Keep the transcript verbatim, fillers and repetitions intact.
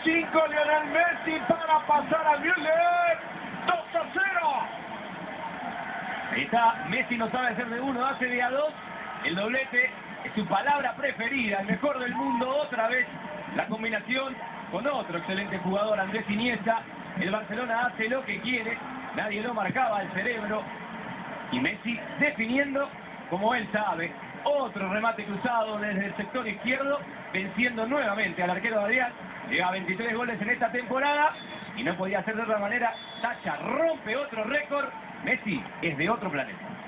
cinco, Lionel Messi para pasar a Müller. dos a cero. Ahí está, Messi no sabe hacer de uno, hace de a dos. El doblete es su palabra preferida, el mejor del mundo. Otra vez la combinación con otro excelente jugador, Andrés Iniesta. El Barcelona hace lo que quiere, nadie lo marcaba al cerebro. Y Messi definiendo como él sabe. Otro remate cruzado desde el sector izquierdo, venciendo nuevamente al arquero Adrián. Llega a veintitrés goles en esta temporada y no podía ser de otra manera. Tacha rompe otro récord. Messi es de otro planeta.